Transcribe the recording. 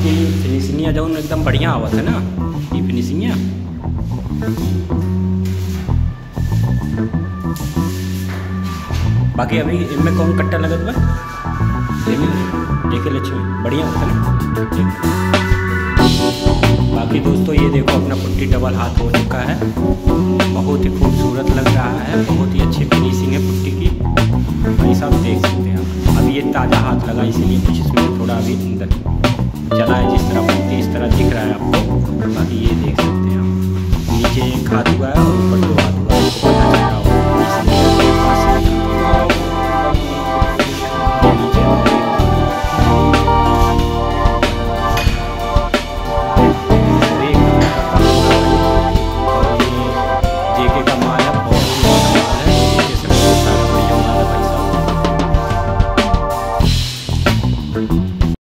बाकी फिनिशिंग जो एकदम बढ़िया आवत है ना ये फिनिशिंग। बाकी अभी इनमें कौन कट्टा लगत बा देखे लक्ष्मी बढ़िया होता है ना। बाकी दोस्तों ये देखो अपना पुट्टी डबल हाथ हो चुका है, बहुत ही खूबसूरत लग रहा है, बहुत ही अच्छी फिनिशिंग है पुट्टी की भाई साहब देख सकते हैं आप। अभी ये ताज़ा हाथ लगा इसलिए कुछ इसमें थोड़ा अभी अंदर चला है, जिस तरह पुट्टी इस तरह दिख रहा है आपको। बाकी ये देख सकते हैं आप नीचे एक हाथ हुआ है और ऊपर 2 हाथ हुआ है, आपको पता चल रहा होगा। Thank you.